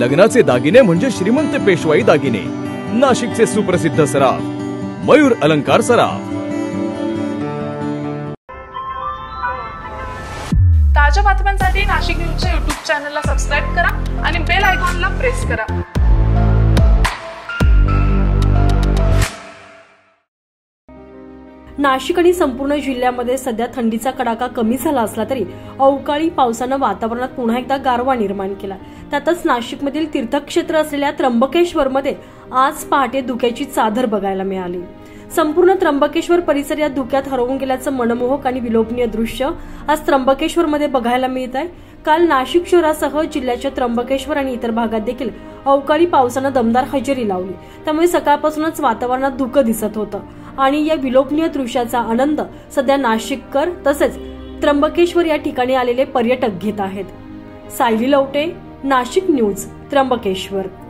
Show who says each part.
Speaker 1: लग्नाचे दागिने म्हणजे श्रीमंत पेशवाई दागिने. नाशिकचे सुप्रसिद्ध सराफ मयूर अलंकार सराफ.
Speaker 2: ताज्या बातम्यांसाठी नाशिक न्यूजच्या YouTube चॅनलला सबस्क्राइब करा आणि बेल आयकॉनला प्रेस करा.
Speaker 3: नाशिक आणि संपूर्ण जिल्ह्यामध्ये सध्या थंडीचा कडाका कमी झाला असला तरी अवकाळी पावसानं वातावरणात पुन्हा एकदा गारवा निर्माण केला. त्यातच नाशिकमधील तीर्थक्षेत्र असलेल्या त्र्यंबकेश्वरमध्ये आज पहाटे धुक्याची चादर बघायला मिळाली. संपूर्ण त्र्यंबकेश्वर परिसर या धुक्यात हरवून गेल्याचं मनमोहक आणि विलोभनीय दृश्य आज त्र्यंबकेश्वरमध्ये बघायला मिळत आहे. काल नाशिक शहरासह जिल्ह्याच्या त्र्यंबकेश्वर आणि इतर भागात देखील अवकाळी पावसानं दमदार हजेरी लावली. त्यामुळे सकाळपासूनच वातावरणात धुकं दिसत होतं आणि या विलोभनीय दृश्याचा आनंद सध्या नाशिककर तसेच त्र्यंबकेश्वर या ठिकाणी आलेले पर्यटक घेत आहेत. सायली लवटे, नाशिक न्यूज, त्र्यंबकेश्वर.